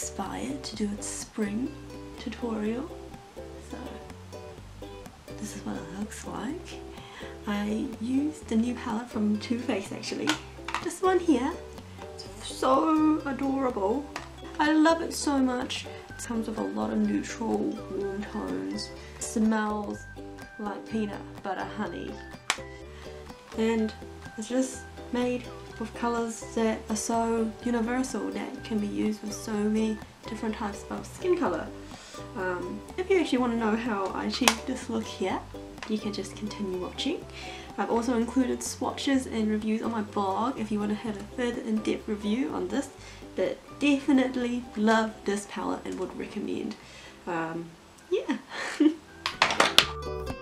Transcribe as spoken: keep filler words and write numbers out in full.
inspired to do its spring tutorial. So this is what it looks like. I used the new palette from Too Faced actually. This one here. It's so adorable. I love it so much. It comes with a lot of neutral, warm tones. It smells like peanut butter honey. And it's just made with colours that are so universal that can be used with so many different types of skin colour. Um, if you actually want to know how I achieved this look here, you can just continue watching. I've also included swatches and reviews on my blog if you want to have a further in-depth review on this, but definitely love this palette and would recommend. Um, yeah.